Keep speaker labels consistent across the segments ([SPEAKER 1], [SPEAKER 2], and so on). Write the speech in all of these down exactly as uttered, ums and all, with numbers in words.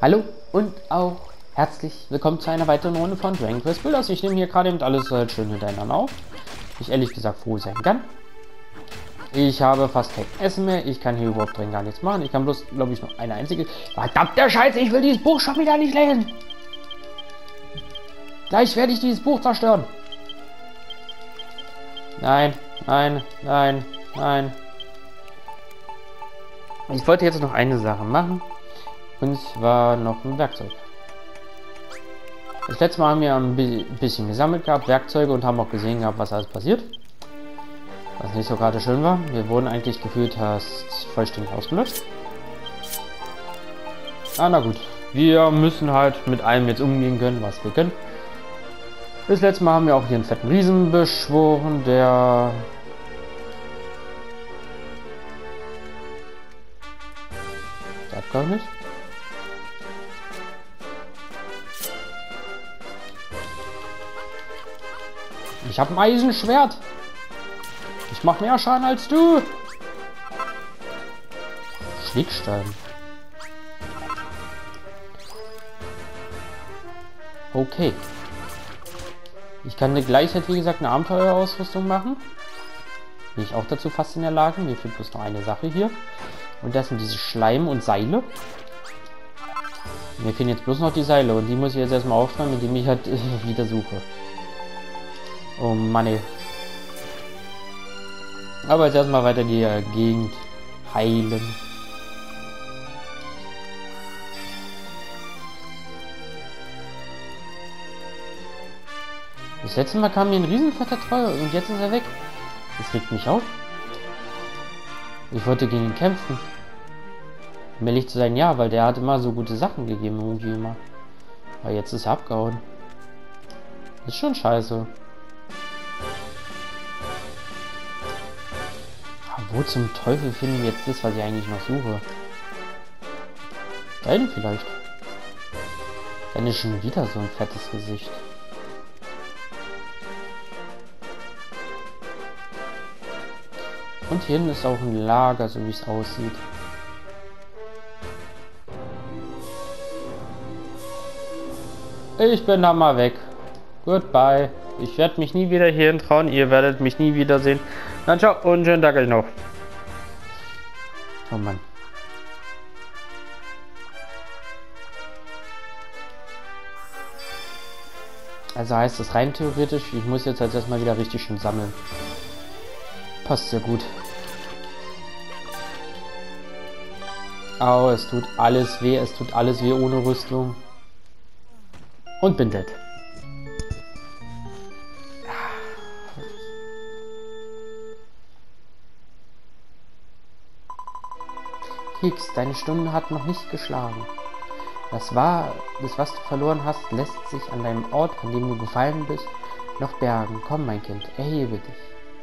[SPEAKER 1] Hallo und auch herzlich willkommen zu einer weiteren Runde von Dragon Quest Builders. Ich nehme hier gerade eben alles halt schön hintereinander auf. Ich ehrlich gesagt froh sein kann. Ich habe fast kein Essen mehr. Ich kann hier überhaupt drin gar nichts machen. Ich kann bloß, glaube ich, noch eine einzige... Verdammter Scheiße, ich will dieses Buch schon wieder nicht lesen. Gleich werde ich dieses Buch zerstören. Nein, nein, nein, nein. Ich wollte jetzt noch eine Sache machen. Und zwar noch ein Werkzeug. Das letzte Mal haben wir ein bisschen gesammelt gehabt, Werkzeuge, und haben auch gesehen gehabt, was alles passiert. Was nicht so gerade schön war. Wir wurden eigentlich gefühlt hast vollständig ausgelöscht. Ah, na gut. Wir müssen halt mit allem jetzt umgehen können, was wir können. Das letzte Mal haben wir auch hier einen fetten Riesen beschworen, der... Der hat gar nicht. Ich habe ein Eisenschwert. Ich mache mehr Schaden als du. Schlägstein. Okay. Ich kann eine gleichzeitig, wie gesagt, eine Abenteuerausrüstung machen. Bin ich auch dazu fast in der Lage. Mir fehlt bloß noch eine Sache hier. Und das sind diese Schleim und Seile. Mir fehlen jetzt bloß noch die Seile. Und die muss ich jetzt erstmal aufräumen, indem ich halt äh, wieder suche. Oh Mann, ey. Aber jetzt erstmal weiter die äh, Gegend heilen. Das letzte Mal kam mir ein riesenfetter Troll und jetzt ist er weg. Das regt mich auf. Ich wollte gegen ihn kämpfen. Um ehrlich zu sein, ja, weil der hat immer so gute Sachen gegeben, irgendwie immer. Aber jetzt ist er abgehauen. Das ist schon scheiße. Wo zum Teufel finden wir jetzt das, was ich eigentlich noch suche? Da hinten vielleicht. Dann ist schon wieder so ein fettes Gesicht. Und hier hinten ist auch ein Lager, so wie es aussieht. Ich bin da mal weg. Goodbye. Ich werde mich nie wieder hierhin trauen. Ihr werdet mich nie wiedersehen. Dann ciao und schönen Tag euch noch. Oh Mann. Also heißt das rein theoretisch, ich muss jetzt halt erstmal wieder richtig schön sammeln. Passt sehr gut. Au, es tut alles weh, es tut alles weh ohne Rüstung. Und bin dead. Keks, deine Stunde hat noch nicht geschlagen. Das war, das was du verloren hast, lässt sich an deinem Ort, an dem du gefallen bist, noch bergen. Komm, mein Kind, erhebe dich.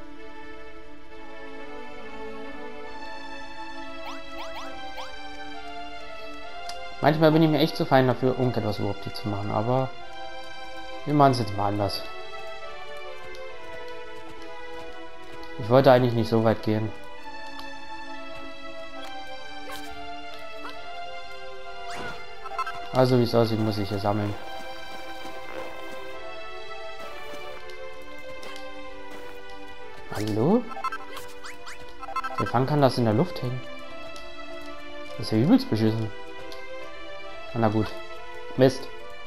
[SPEAKER 1] Manchmal bin ich mir echt zu fein dafür, irgendetwas überhaupt hier zu machen, aber wir machen es jetzt mal anders. Ich wollte eigentlich nicht so weit gehen. Also wie es aussieht, muss ich hier sammeln. Hallo? Seit wann kann das in der Luft hängen? Das ist ja übelst beschissen. Na gut. Mist.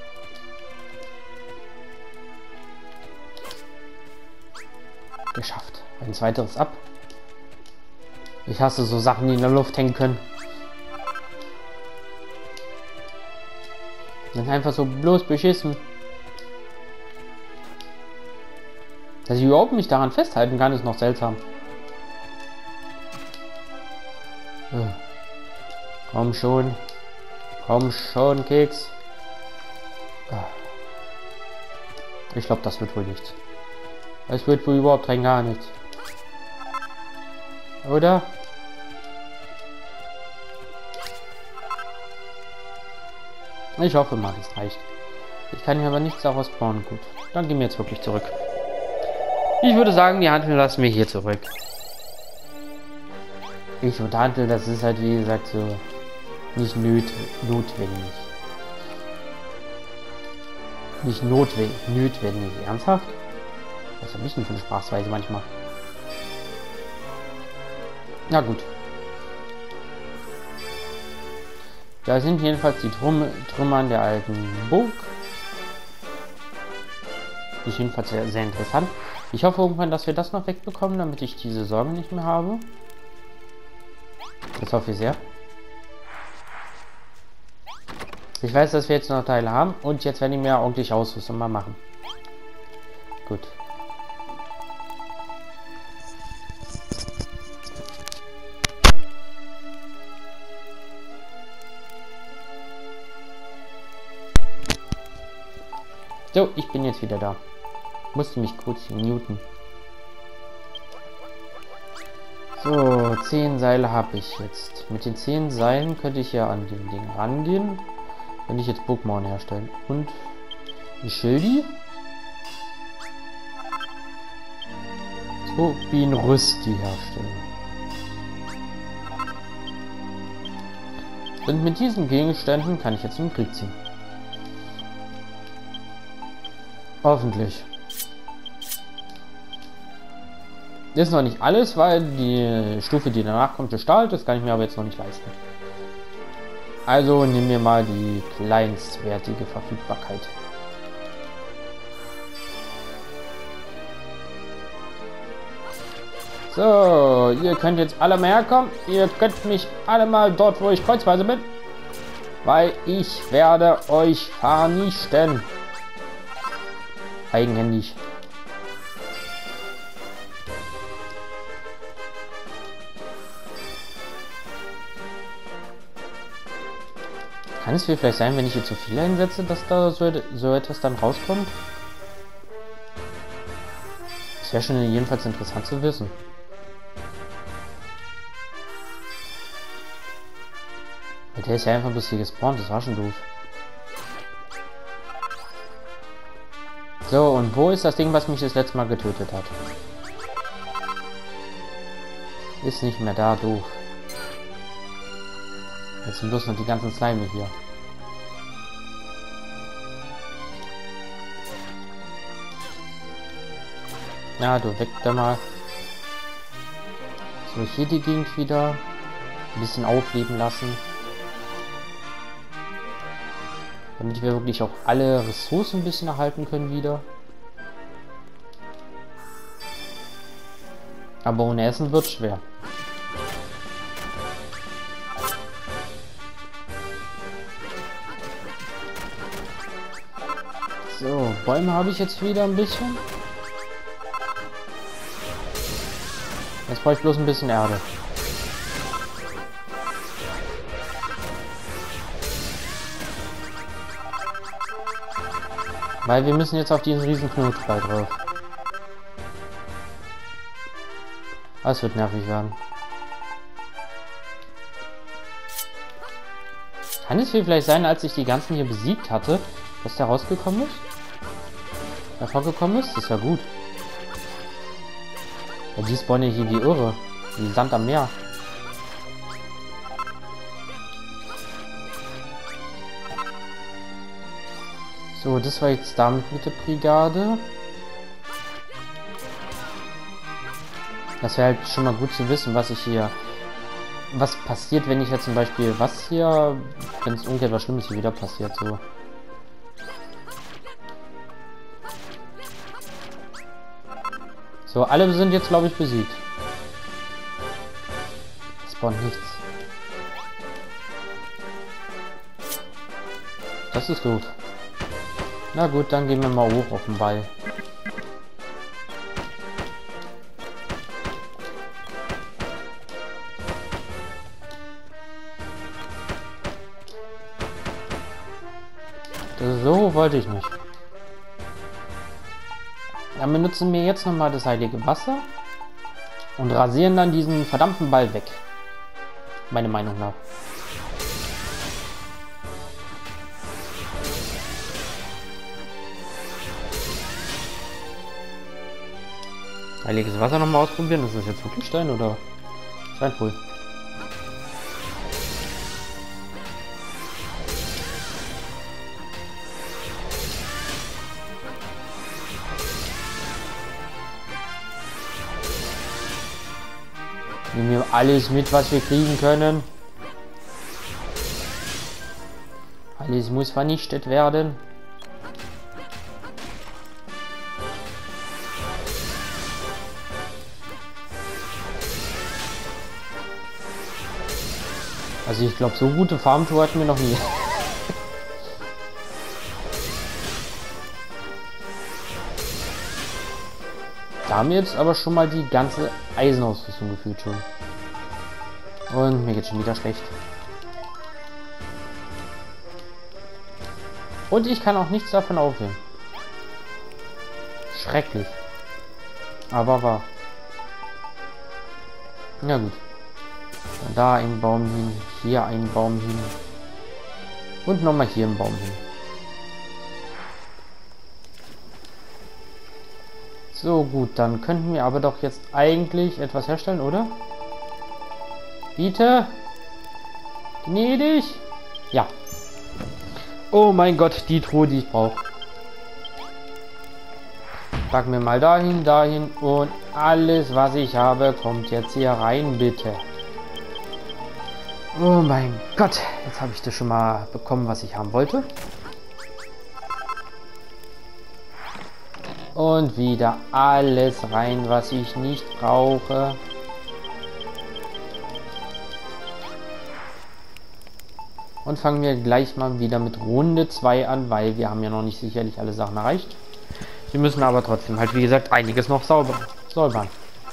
[SPEAKER 1] Geschafft. Ein zweiteres ab. Ich hasse so Sachen, die in der Luft hängen können. Das ist einfach so bloß beschissen. Dass ich überhaupt nicht daran festhalten kann, ist noch seltsam. Komm schon. Komm schon, Keks. Ich glaube, das wird wohl nichts. Es wird wohl überhaupt rein gar nichts. Oder? Ich hoffe mal, das reicht. Ich kann hier aber nichts daraus bauen. Gut, dann gehen wir jetzt wirklich zurück. Ich würde sagen, die Handel lassen wir hier zurück. Ich und Handel, das ist halt wie gesagt so nicht nöt notwendig. Nicht notwendig. Notwendig. Ernsthaft? Was habe ich denn für eine Sprachweise manchmal? Na gut. Da sind jedenfalls die Trüm Trümmern der alten Burg. Ist jedenfalls sehr, sehr interessant. Ich hoffe irgendwann, dass wir das noch wegbekommen, damit ich diese Sorgen nicht mehr habe. Das hoffe ich sehr. Ich weiß, dass wir jetzt noch Teile haben und jetzt werden die mir ordentlich Ausrüstung mal machen. Gut. So, ich bin jetzt wieder da. Musste mich kurz muten. So, zehn Seile habe ich jetzt. Mit den zehn Seilen könnte ich ja an den Ding rangehen. Wenn ich jetzt Pokémon herstellen. Und ein Schildi. So, wie ein Rüsti herstellen. Und mit diesen Gegenständen kann ich jetzt in den Krieg ziehen. Hoffentlich. Ist noch nicht alles, weil die Stufe, die danach kommt, ist Stahl. Das kann ich mir aber jetzt noch nicht leisten. Also nehmen wir mal die kleinstwertige Verfügbarkeit. So, ihr könnt jetzt alle mal herkommen. Ihr könnt mich alle mal dort, wo ich kreuzweise bin. Weil ich werde euch vernichten. Eigenhändig. Kann es vielleicht sein, wenn ich hier zu viel einsetze, dass da so, so etwas dann rauskommt? Das wäre schon jedenfalls interessant zu wissen. Der ist ja einfach bloß hier gespawnt, das war schon doof. So, und wo ist das Ding, was mich das letzte Mal getötet hat? Ist nicht mehr da, doof. Jetzt sind bloß noch die ganzen Slime hier. Ja, du weg da mal. So, hier die Gegend wieder. Ein bisschen aufleben lassen. Damit wir wirklich auch alle Ressourcen ein bisschen erhalten können wieder. Aber ohne Essen wird schwer. So, Bäume habe ich jetzt wieder ein bisschen. Jetzt brauche ich bloß ein bisschen Erde. Weil wir müssen jetzt auf diesen riesen Knutball drauf. Das wird nervig werden. Kann es vielleicht sein, als ich die ganzen hier besiegt hatte, dass der rausgekommen ist? Hervorgekommen ist? Das ist ja gut. Ja, die spawnen hier wie irre. Wie Sand am Meer. So, das war jetzt damit mit der Brigade. Das wäre halt schon mal gut zu wissen, was ich hier... Was passiert, wenn ich jetzt zum Beispiel... Was hier... Wenn es umgekehrt was Schlimmes hier wieder passiert, so... So, alle sind jetzt, glaube ich, besiegt. Es spawnt nichts. Das ist doof. Na gut, dann gehen wir mal hoch auf den Ball. So wollte ich nicht. Dann benutzen wir jetzt nochmal das heilige Wasser und rasieren dann diesen verdammten Ball weg. Meine Meinung nach. Heiliges Wasser nochmal ausprobieren. Ist das jetzt wirklich Stein oder? Scheint wohl. Nehmen wir alles mit, was wir kriegen können. Alles muss vernichtet werden. Also ich glaube, so gute Farmtour hatten wir noch nie. Da haben wir jetzt aber schon mal die ganze Eisenausrüstung gefühlt schon. Und mir geht schon wieder schlecht. Und ich kann auch nichts davon aufhören. Schrecklich. Aber wahr. Na gut. Da ein Baum hin, hier ein Baum hin. Und nochmal hier ein Baum hin. So gut, dann könnten wir aber doch jetzt eigentlich etwas herstellen, oder? Bitte? Gnädig? Ja. Oh mein Gott, die Truhe, die ich brauche. Packen wir mal dahin, dahin und alles, was ich habe, kommt jetzt hier rein, bitte. Oh mein Gott, jetzt habe ich das schon mal bekommen, was ich haben wollte. Und wieder alles rein, was ich nicht brauche. Und fangen wir gleich mal wieder mit Runde zwei an, weil wir haben ja noch nicht sicherlich alle Sachen erreicht. Wir müssen aber trotzdem halt, wie gesagt, einiges noch sauber, säubern.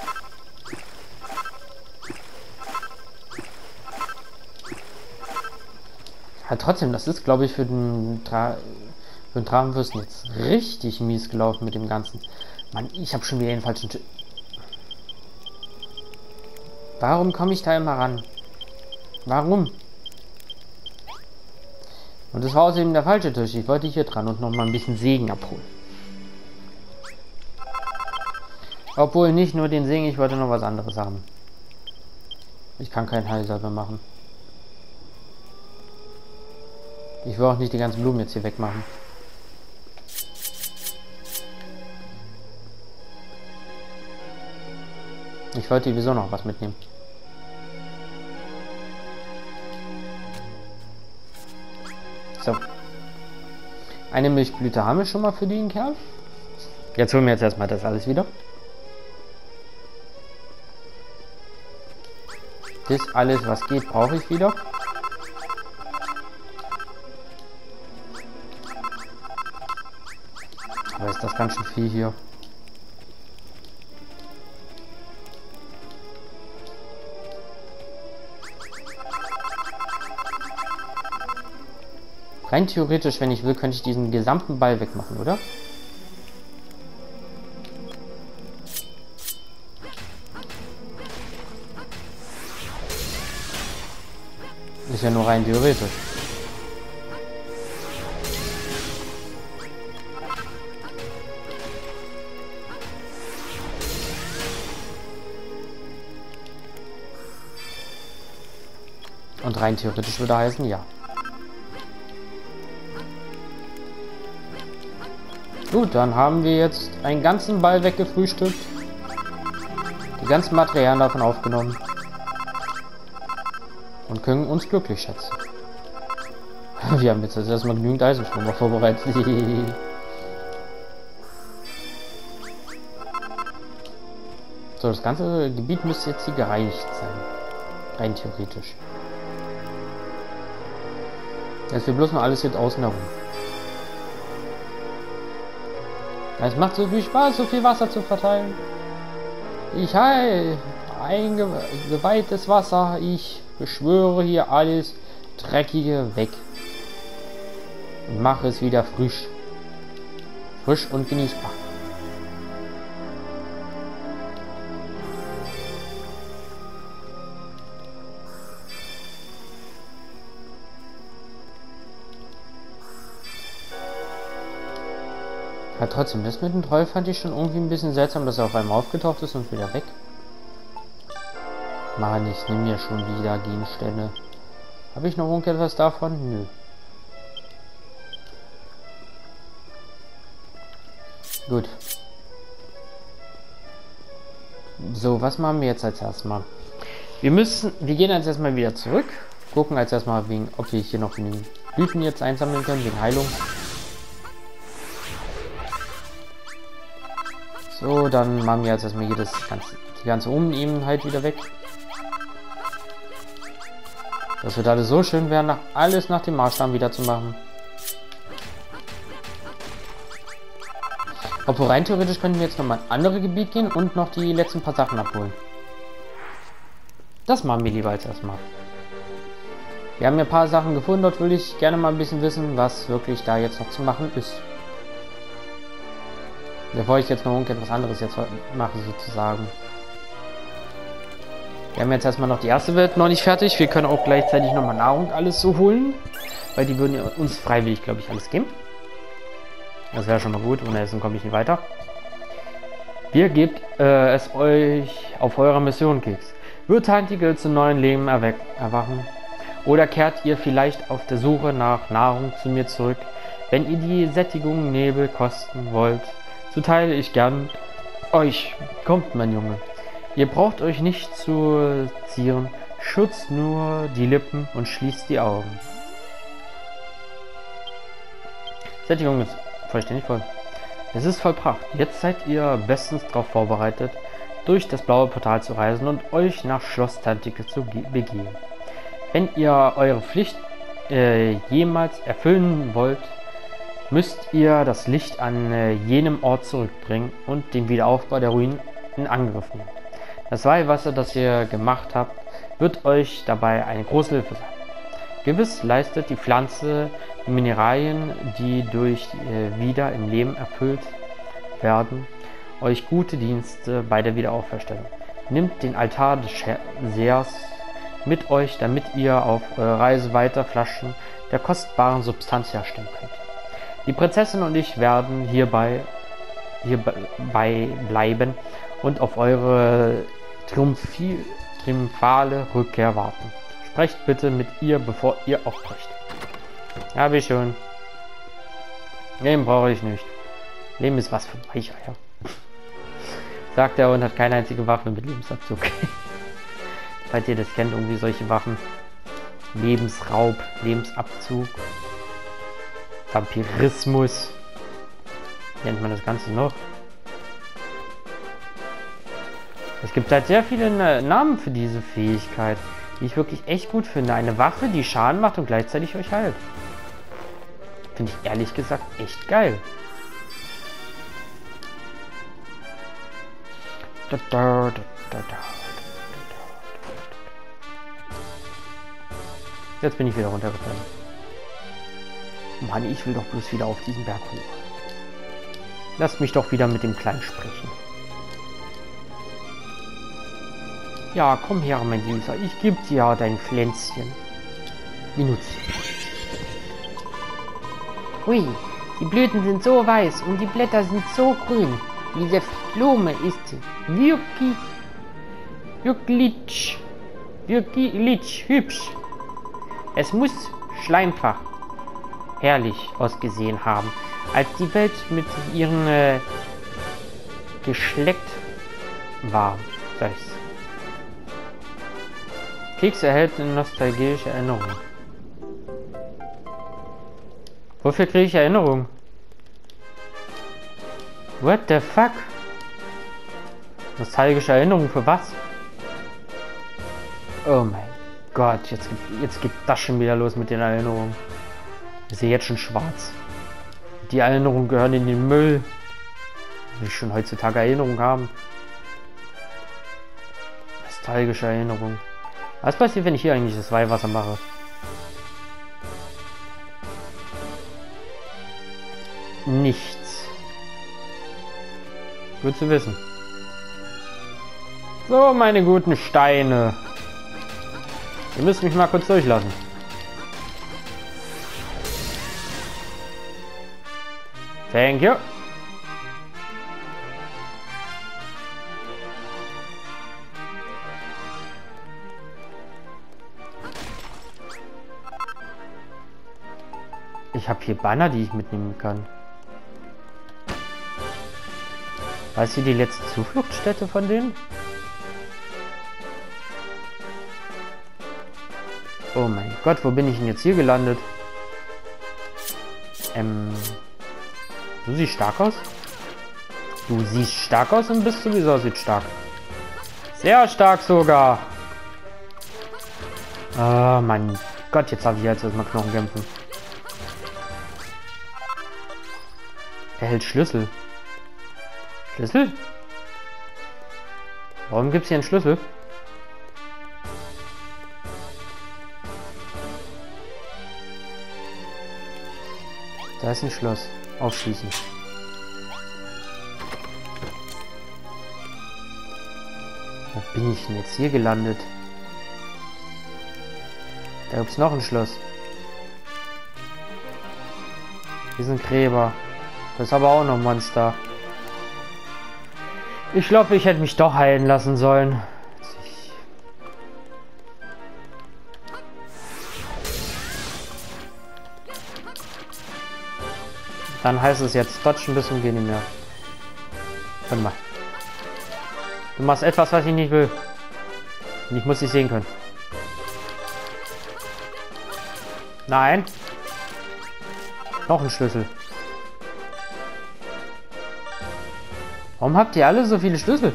[SPEAKER 1] Ja, trotzdem, das ist, glaube ich, für den, Tra für den Drachenfürsten jetzt richtig mies gelaufen mit dem Ganzen. Mann, ich habe schon wieder den falschen... T Warum komme ich da immer ran? Warum? Und das war außerdem der falsche Tisch. Ich wollte hier dran und noch mal ein bisschen Segen abholen. Obwohl nicht nur den Segen, ich wollte noch was anderes haben. Ich kann kein Heilsalbe machen. Ich will auch nicht die ganzen Blumen jetzt hier wegmachen. Ich wollte sowieso noch was mitnehmen. So. Eine Milchblüte haben wir schon mal für den Kerl. Jetzt holen wir jetzt erstmal das alles wieder. Das alles, was geht, brauche ich wieder. Aber ist das ganz schön viel hier. Rein theoretisch, wenn ich will, könnte ich diesen gesamten Ball wegmachen, oder? Ist ja nur rein theoretisch. Und rein theoretisch würde heißen, ja. Gut, dann haben wir jetzt einen ganzen Ball weggefrühstückt. Die ganzen Materialien davon aufgenommen. Und können uns glücklich schätzen. Wir haben jetzt erstmal genügend Eisenstrom vorbereitet. So, das ganze Gebiet müsste jetzt hier gereinigt sein. Rein theoretisch. Jetzt wir bloß noch alles hier außen herum. Es macht so viel Spaß, so viel Wasser zu verteilen. Ich heil ein geweihtes Wasser. Ich beschwöre hier alles Dreckige weg. Und mache es wieder frisch. Frisch und genießbar. Ja, trotzdem, das mit dem Troll fand ich schon irgendwie ein bisschen seltsam, dass er auf einmal aufgetaucht ist und wieder weg. Mann, ich nehme ja schon wieder Gegenstände. Habe ich noch irgendetwas davon? Nö. Gut. So, was machen wir jetzt als erstes mal? Wir müssen, wir gehen jetzt erstmal wieder zurück. Gucken jetzt erstmal, wegen, ob wir hier noch genügend Blüten jetzt einsammeln können, wegen Heilung. So, dann machen wir jetzt erstmal hier das ganze, die ganze Unebenheit wieder weg. Das wird alles so schön werden, nach, alles nach dem Maßstab wieder zu machen. Obwohl rein theoretisch könnten wir jetzt noch mal in andere Gebiet gehen und noch die letzten paar Sachen abholen. Das machen wir lieber als erstmal. Wir haben ja ein paar Sachen gefunden, dort will ich gerne mal ein bisschen wissen, was wirklich da jetzt noch zu machen ist. Bevor ich jetzt noch irgendetwas anderes jetzt mache, sozusagen. Wir haben jetzt erstmal noch die erste Welt noch nicht fertig. Wir können auch gleichzeitig nochmal Nahrung alles so holen. Weil die würden uns freiwillig, glaube ich, alles geben. Das wäre schon mal gut. Ohne Essen komme ich nicht weiter. Ihr gebt äh, es euch auf eurer Mission, Keks. Wird Tentakel zu neuen Leben erwachen? Oder kehrt ihr vielleicht auf der Suche nach Nahrung zu mir zurück? Wenn ihr die Sättigung Nebel kosten wollt, so teile ich gern euch. Kommt, mein Junge. Ihr braucht euch nicht zu zieren. Schützt nur die Lippen und schließt die Augen. Sättigung ist vollständig voll. Es ist vollbracht. Jetzt seid ihr bestens darauf vorbereitet, durch das blaue Portal zu reisen und euch nach Schloss Tentakel zu begeben. Wenn ihr eure Pflicht äh, jemals erfüllen wollt, müsst ihr das Licht an äh, jenem Ort zurückbringen und den Wiederaufbau der Ruinen in Angriff nehmen. Das Weihwasser, das ihr gemacht habt, wird euch dabei eine große Hilfe sein. Gewiss leistet die Pflanze die Mineralien, die durch äh, wieder im Leben erfüllt werden, euch gute Dienste bei der Wiederauferstellung. Nimmt den Altar des Sehers mit euch, damit ihr auf eurer Reise weiter Flaschen der kostbaren Substanz herstellen könnt. Die Prinzessin und ich werden hierbei, hierbei bleiben und auf eure Triumphi triumphale Rückkehr warten. Sprecht bitte mit ihr, bevor ihr aufbrecht. Ja, wie schön. Leben brauche ich nicht. Leben ist was für Weicheier. Sagt er und hat keine einzige Waffe mit Lebensabzug. Falls ihr das kennt, irgendwie solche Waffen. Lebensraub, Lebensabzug, Vampirismus. Wie nennt man das Ganze noch? Es gibt halt sehr viele Namen für diese Fähigkeit, die ich wirklich echt gut finde. Eine Waffe, die Schaden macht und gleichzeitig euch heilt. Finde ich ehrlich gesagt echt geil. Da, da, da, da, da. Jetzt bin ich wieder runtergefallen. Mann, ich will doch bloß wieder auf diesen Berg hoch. Lasst mich doch wieder mit dem Kleinen sprechen. Ja, komm her, mein Süßer. Ich geb dir ja dein Pflänzchen. Minutchen. Hui, die Blüten sind so weiß und die Blätter sind so grün. Diese Blume ist wirklich, wirklich, wirklich hübsch. Es muss schleimfach herrlich ausgesehen haben, als die Welt mit ihren äh, Geschlecht war. Sechs. Keks erhält eine nostalgische Erinnerung. Wofür kriege ich Erinnerung? What the fuck? Nostalgische Erinnerung für was? Oh mein Gott, jetzt, jetzt geht das schon wieder los mit den Erinnerungen. Ich sehe jetzt schon schwarz. Die Erinnerungen gehören in den Müll. Will ich schon heutzutage Erinnerungen haben. Nostalgische Erinnerung. Was passiert, wenn ich hier eigentlich das Weihwasser mache? Nichts. Gut zu wissen. So, meine guten Steine. Ihr müsst mich mal kurz durchlassen. Thank you. Ich habe hier Banner, die ich mitnehmen kann. War es hier die letzte Zufluchtsstätte von denen? Oh mein Gott, wo bin ich denn jetzt hier gelandet? Ähm... Du siehst stark aus? Du siehst stark aus und bist sowieso sieht stark. Sehr stark sogar. Oh mein Gott, jetzt habe ich jetzt erstmal Knochen kämpfen. Er hält Schlüssel. Schlüssel? Warum gibt es hier einen Schlüssel? Da ist ein Schloss. Aufschließen. Wo bin ich denn jetzt hier gelandet? Da gibt es noch ein Schloss. Hier sind Gräber. Das ist aber auch noch ein Monster. Ich glaube, ich hätte mich doch heilen lassen sollen. Dann heißt es jetzt dodgen bis zum Gehen nicht mehr. Warte mal. Du machst etwas, was ich nicht will. Und ich muss dich sehen können. Nein. Noch ein Schlüssel. Warum habt ihr alle so viele Schlüssel?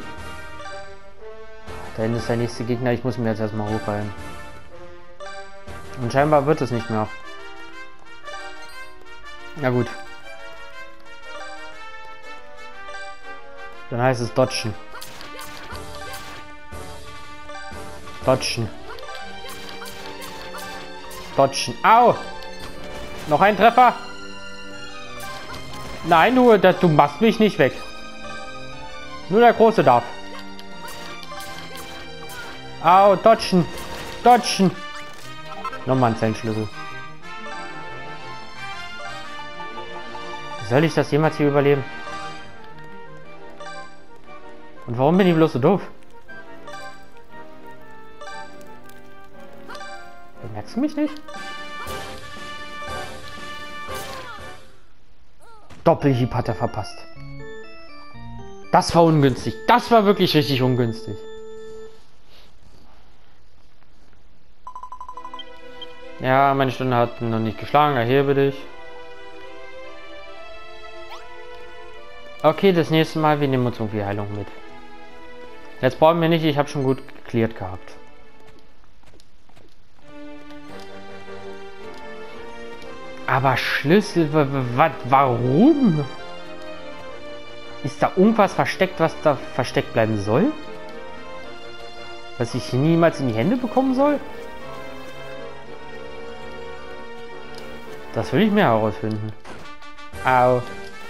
[SPEAKER 1] Da hinten ist der nächste Gegner. Ich muss mir jetzt erstmal hochheilen. Und scheinbar wird es nicht mehr. Na gut. Dann heißt es dodgen. Dodgen. Dodgen. Au! Noch ein Treffer. Nein, du, das, du machst mich nicht weg. Nur der Große darf. Au, dodgen. Dodgen. Nochmal ein Zellenschlüssel. Soll ich das jemals hier überleben? Und warum bin ich bloß so doof? Bemerkst du mich nicht? Doppelhieb hat er verpasst. Das war ungünstig. Das war wirklich richtig ungünstig. Ja, meine Stunde hat noch nicht geschlagen. Erhebe dich. Okay, das nächste Mal, wir nehmen uns irgendwie Heilung mit. Jetzt brauchen wir nicht, ich habe schon gut geklärt gehabt. Aber Schlüssel, warum? Ist da irgendwas versteckt, was da versteckt bleiben soll? Was ich niemals in die Hände bekommen soll? Das will ich mehr herausfinden. Au.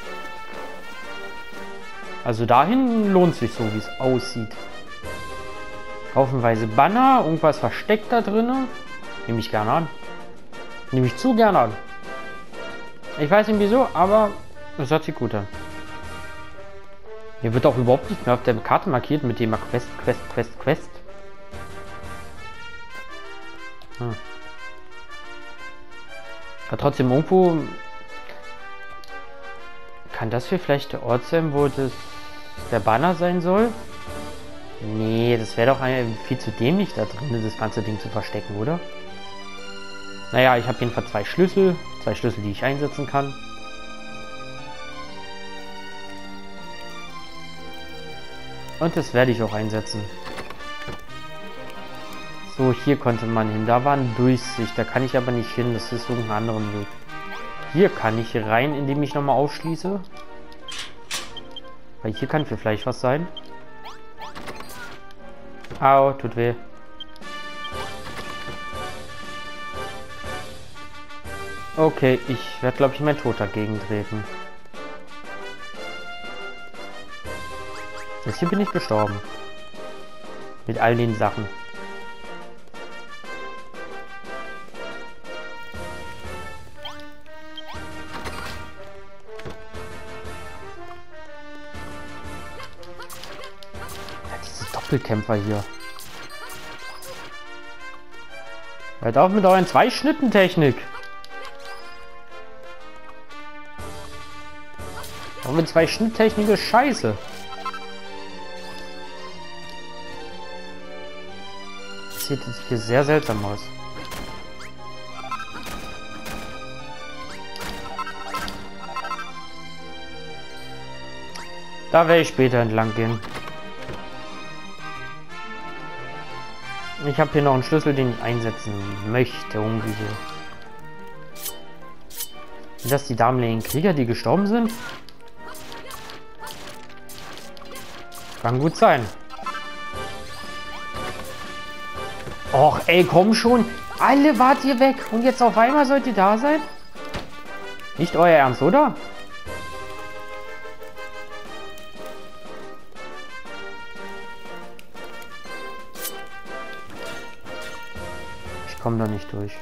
[SPEAKER 1] Also dahin lohnt sich so, wie es aussieht. Haufenweise Banner, irgendwas versteckt da drin. Nehme ich gerne an. Nehme ich zu gerne an. Ich weiß nicht wieso, aber es hört sich gut an. Hier wird auch überhaupt nicht mehr auf der Karte markiert mit dem Quest, Quest, Quest, Quest. Hm. Aber trotzdem irgendwo... Kann das hier vielleicht der Ort sein, wo das der Banner sein soll? Nee, das wäre doch ein, viel zu dämlich da drin, das ganze Ding zu verstecken, oder? Naja, ich habe jedenfalls zwei Schlüssel. Zwei Schlüssel, die ich einsetzen kann. Und das werde ich auch einsetzen. So, hier konnte man hin. Da war eine Durchsicht. Da kann ich aber nicht hin. Das ist irgendein anderer Weg. Hier kann ich rein, indem ich nochmal aufschließe. Weil hier kann vielleicht was sein. Au, tut weh. Okay, ich werde, glaube ich, meinen Tod dagegen treten. Jetzt hier bin ich gestorben. Mit all den Sachen. Ja, diese Doppelkämpfer hier. Hört auf mit euren Zwei-Schnitten-Technik. Auch mit zwei Schnitttechnik ist scheiße. Das sieht hier sehr seltsam aus. Da werde ich später entlang gehen. Ich habe hier noch einen Schlüssel, den ich einsetzen möchte. Irgendwie so. Sind das die damaligen Krieger, die gestorben sind? Kann gut sein. Och, ey, komm schon. Alle wart ihr weg. Und jetzt auf einmal sollt ihr da sein? Nicht euer Ernst, oder? Ich komme da nicht durch.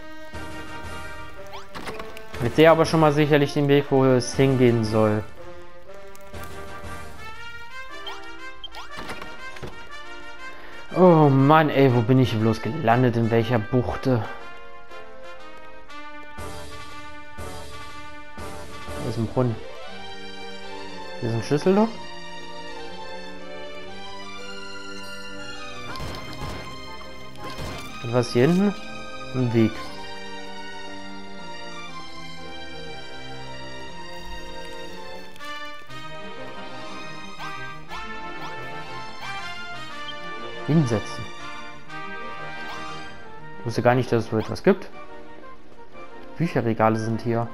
[SPEAKER 1] Jetzt sehe aber schon mal sicherlich den Weg, wo es hingehen soll. Oh Mann, ey, wo bin ich bloß gelandet? In welcher Buchte? Da ist ein Brunnen. Hier ist ein Schlüsselloch. Und was hier hinten? Ein Weg. Hinsetzen. Ich wusste gar nicht, dass es so etwas gibt. Bücherregale sind hier.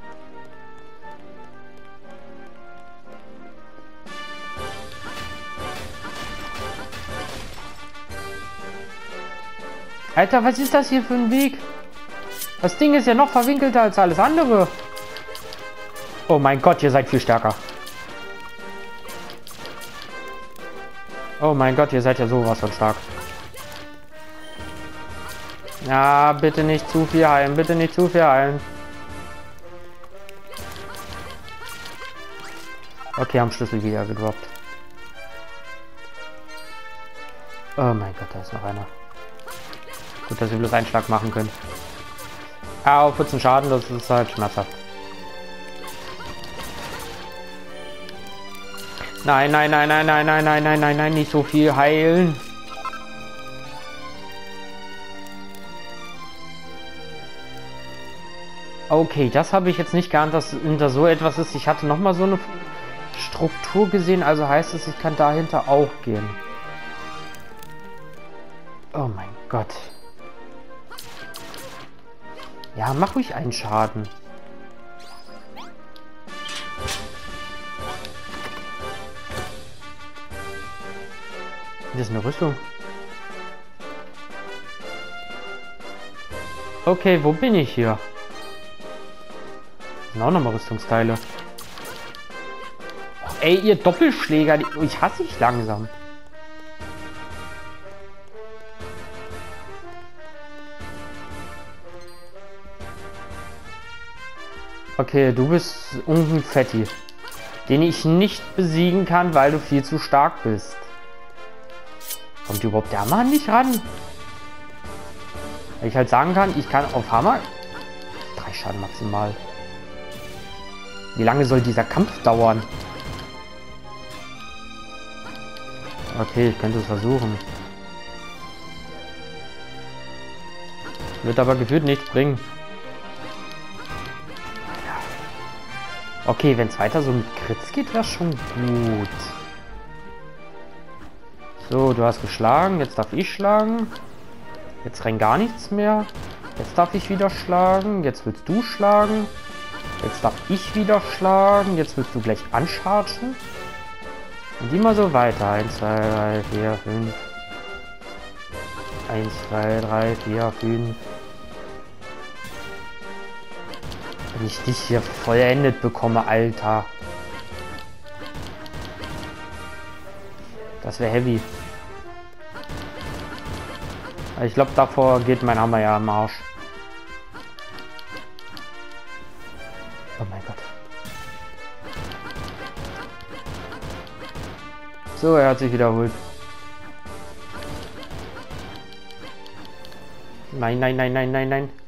[SPEAKER 1] Alter, was ist das hier für ein Weg? Das Ding ist ja noch verwinkelter als alles andere. Oh mein Gott, ihr seid viel stärker. Oh mein Gott, ihr seid ja sowas von stark. Ja, bitte nicht zu viel heilen, bitte nicht zu viel heilen. Okay, haben Schlüssel wieder gedroppt. Oh mein Gott, da ist noch einer. Gut, dass wir bloß einen Schlag machen können. Au, vierzehn Schaden, das ist halt schmerzhaft. Nein, nein, nein, nein, nein, nein, nein, nein, nein, nein, nicht so viel heilen. Okay, das habe ich jetzt nicht geahnt, dass hinter so etwas ist. Ich hatte noch mal so eine Struktur gesehen, also heißt es, ich kann dahinter auch gehen. Oh mein Gott. Ja, mach ruhig einen Schaden. Das ist eine Rüstung. Okay, wo bin ich hier? Das sind auch nochmal Rüstungsteile. Oh, ey, ihr Doppelschläger, die, ich hasse ich langsam. Okay, du bist irgendein Fetti, den ich nicht besiegen kann, weil du viel zu stark bist. Kommt überhaupt der Mann nicht ran? Weil ich halt sagen kann, ich kann auf Hammer drei Schaden maximal. Wie lange soll dieser Kampf dauern? Okay, ich könnte es versuchen. Wird aber gefühlt nichts bringen. Okay, wenn es weiter so mit Crits geht, wäre schon gut. So, du hast geschlagen. Jetzt darf ich schlagen. Jetzt rennt gar nichts mehr. Jetzt darf ich wieder schlagen. Jetzt willst du schlagen. Jetzt darf ich wieder schlagen. Jetzt willst du gleich anchargen. Und immer so weiter. eins, zwei, drei, vier, fünf. eins, zwei, drei, vier, fünf. Wenn ich dich hier vollendet bekomme, Alter. Das wäre heavy. Ich glaube, davor geht mein Hammer ja am Arsch. Oh mein Gott. So, er hat sich wiederholt. Nein, nein, nein, nein, nein, nein.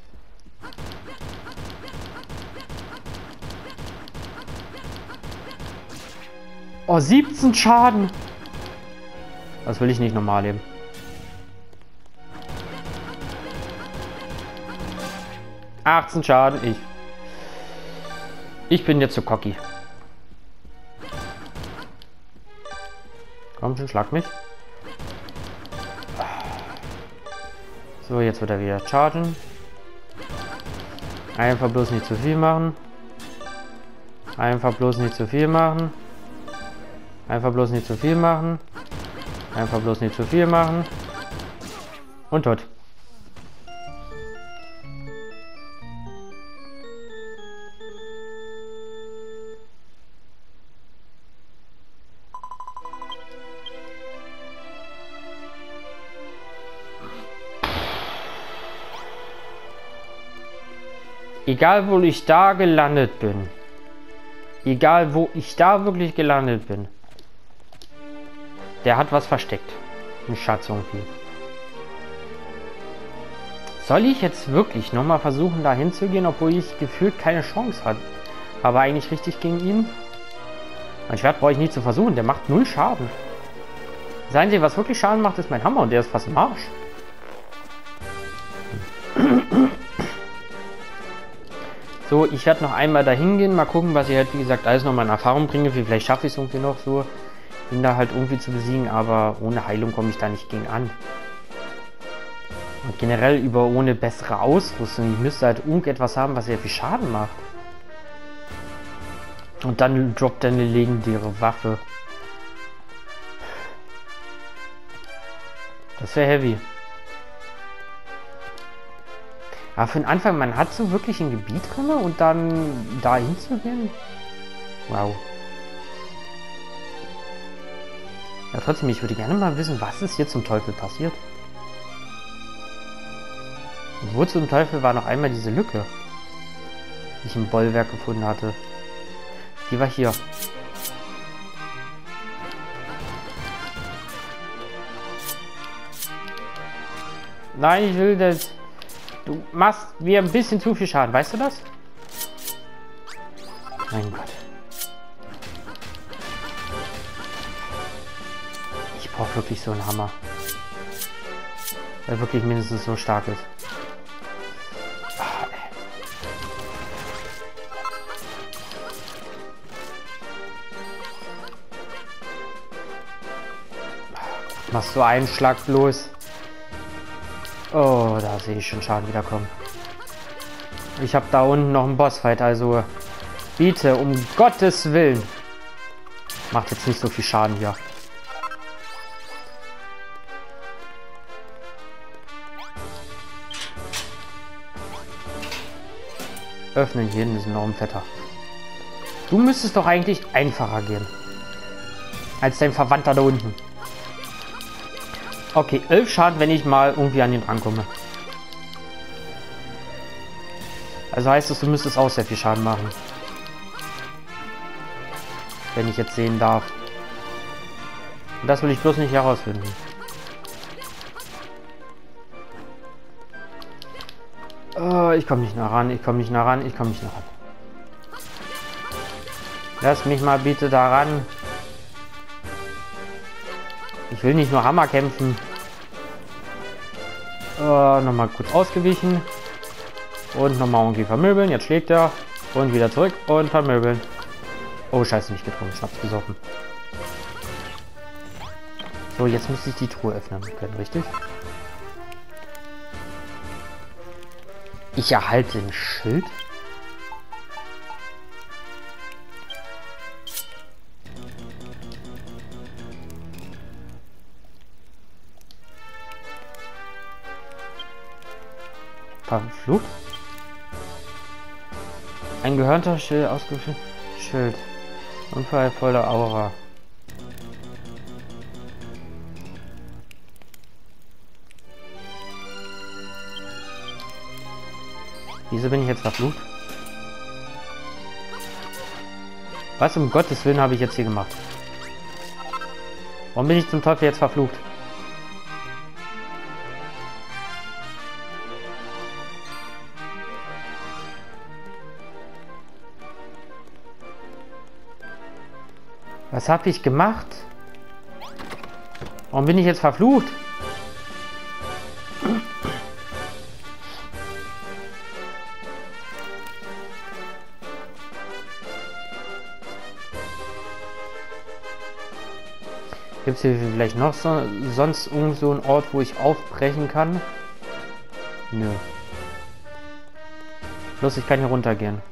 [SPEAKER 1] Oh, siebzehn Schaden. Das will ich nicht normal leben. achtzehn Schaden, ich. Ich bin jetzt zu cocky. Komm schon, schlag mich. So, jetzt wird er wieder chargen. Einfach bloß nicht zu viel machen. Einfach bloß nicht zu viel machen. Einfach bloß nicht zu viel machen. Einfach bloß nicht zu viel machen. Und tot. Egal, wo ich da gelandet bin. Egal, wo ich da wirklich gelandet bin. Der hat was versteckt. Ein Schatz irgendwie. Soll ich jetzt wirklich nochmal versuchen, da hinzugehen, obwohl ich gefühlt keine Chance hatte? Aber eigentlich richtig gegen ihn? Mein Schwert brauche ich nie zu versuchen. Der macht null Schaden. Das Einzige, was wirklich Schaden macht, ist mein Hammer. Und der ist fast im Arsch. So, ich werde noch einmal dahin gehen, mal gucken, was ich halt, wie gesagt, alles nochmal in Erfahrung bringe. Vielleicht schaffe ich es irgendwie noch so, ihn da halt irgendwie zu besiegen, aber ohne Heilung komme ich da nicht gegen an. Und generell über ohne bessere Ausrüstung. Ich müsste halt irgendetwas haben, was sehr viel Schaden macht. Und dann droppt er eine legendäre Waffe. Das wäre heavy. Aber für den Anfang, man hat so wirklich ein Gebiet drin und dann da hinzugehen? Wow. Ja, trotzdem, ich würde gerne mal wissen, was ist hier zum Teufel passiert. Und wo zum Teufel war noch einmal diese Lücke, die ich im Bollwerk gefunden hatte? Die war hier. Nein, ich will das... Du machst mir ein bisschen zu viel Schaden, weißt du das? Mein Gott. Ich brauche wirklich so einen Hammer. Der wirklich mindestens so stark ist. Machst du einen Schlag bloß. Oh, da sehe ich schon Schaden wiederkommen. Ich habe da unten noch einen Bossfight, also bitte, um Gottes Willen. Macht jetzt nicht so viel Schaden hier. Öffnen, hier hinten ist noch ein Fetter. Du müsstest doch eigentlich einfacher gehen. Als dein Verwandter da unten. Okay, elf Schaden, wenn ich mal irgendwie an ihn rankomme. Also heißt es, du müsstest auch sehr viel Schaden machen. Wenn ich jetzt sehen darf. Und das will ich bloß nicht herausfinden. Oh, ich komme nicht nah ran, ich komme nicht nah ran, ich komme nicht nah ran. Lass mich mal bitte daran. Ich will nicht nur Hammer kämpfen. Oh, nochmal kurz ausgewichen. Und nochmal irgendwie vermöbeln. Jetzt schlägt er. Und wieder zurück und vermöbeln. Oh, scheiße, nicht getrunken. Schnaps gesoffen. So, jetzt muss ich die Truhe öffnen können, richtig? Ich erhalte ein Schild. Verflucht. Ein gehörnter Schild, ausgeführt Schild. Unfallvolle Aura. Wieso bin ich jetzt verflucht? Was um Gottes Willen habe ich jetzt hier gemacht? Warum bin ich zum Teufel jetzt verflucht? Was habe ich gemacht? Warum bin ich jetzt verflucht? Gibt es hier vielleicht noch so, sonst irgend so einen Ort, wo ich aufbrechen kann? Nö. Bloß ich kann hier runtergehen.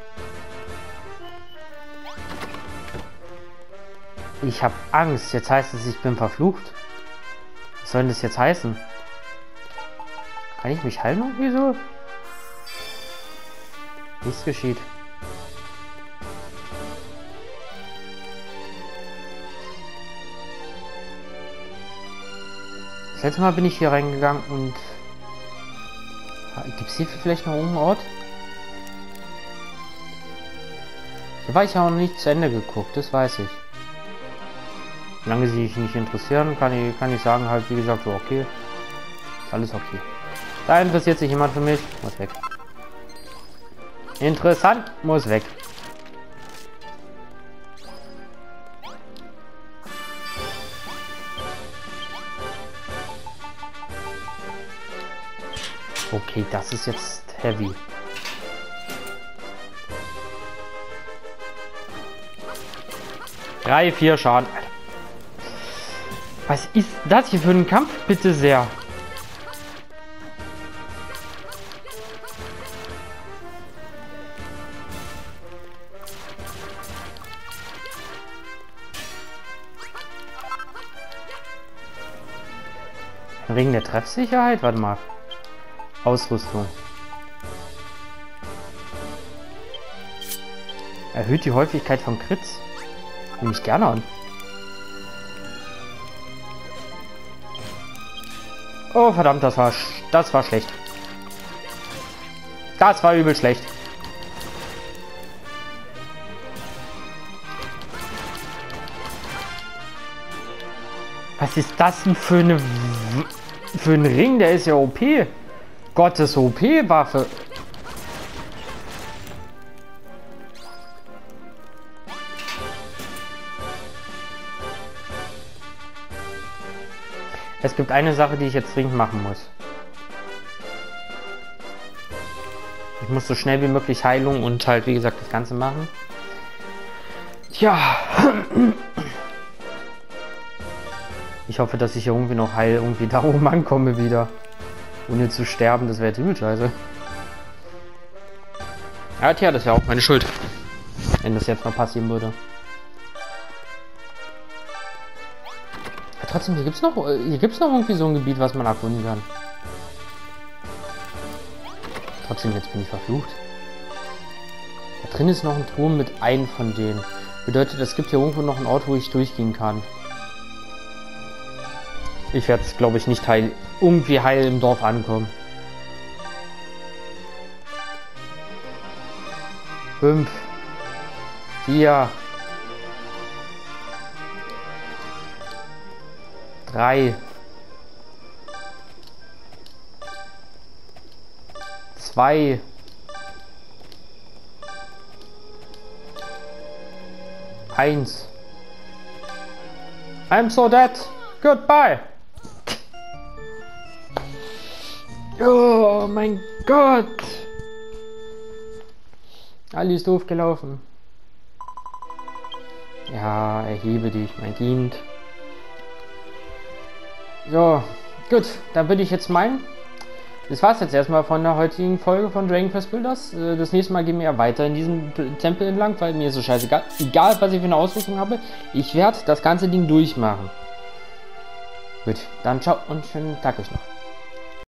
[SPEAKER 1] Ich habe Angst. Jetzt heißt es, ich bin verflucht. Was soll denn das jetzt heißen? Kann ich mich heilen irgendwie so? Nichts geschieht. Das letzte Mal bin ich hier reingegangen und... Gibt es hier vielleicht noch einen Ort? Hier war ich ja auch noch nicht zu Ende geguckt, das weiß ich. Solange sie sich nicht interessieren, kann ich, kann ich sagen halt, wie gesagt, so okay. Ist alles okay. Da interessiert sich jemand für mich, muss weg. Interessant, muss weg. Okay, das ist jetzt heavy. Drei, vier Schaden. Was ist das hier für ein Kampf? Bitte sehr. Ring der Treffsicherheit? Warte mal. Ausrüstung. Erhöht die Häufigkeit von Crits. Nehme ich gerne an. Oh verdammt, das war das war schlecht. Das war übel schlecht. Was ist das denn für eine für ein Ring? Der ist ja O P. Gottes O P-Waffe. Es gibt eine Sache, die ich jetzt dringend machen muss. Ich muss so schnell wie möglich Heilung und halt, wie gesagt, das Ganze machen. Tja. Ich hoffe, dass ich hier irgendwie noch heil irgendwie da oben ankomme wieder. Ohne zu sterben, das wäre jetzt übel scheiße. Ja, tja, das wäre auch meine Schuld. Wenn das jetzt noch passieren würde. Ja, trotzdem, hier gibt's noch, hier gibt's noch irgendwie so ein Gebiet, was man erkunden kann. Trotzdem, jetzt bin ich verflucht. Da drin ist noch ein Turm mit einem von denen. Bedeutet, es gibt hier irgendwo noch einen Ort, wo ich durchgehen kann. Ich werde es, glaube ich, nicht heil, irgendwie heil im Dorf ankommen. Fünf. Vier. Drei. Zwei. Eins. I'm so dead. Goodbye. Oh mein Gott! Alles doof gelaufen. Ja, erhebe dich, mein Kind. So, gut, dann würde ich jetzt meinen. Das war's jetzt erstmal von der heutigen Folge von Dragon Quest Builders. Das nächste Mal gehen wir ja weiter in diesem Tempel entlang, weil mir ist so scheißegal. Egal, was ich für eine Ausrüstung habe, ich werde das ganze Ding durchmachen. Gut, dann ciao und schönen Tag euch noch.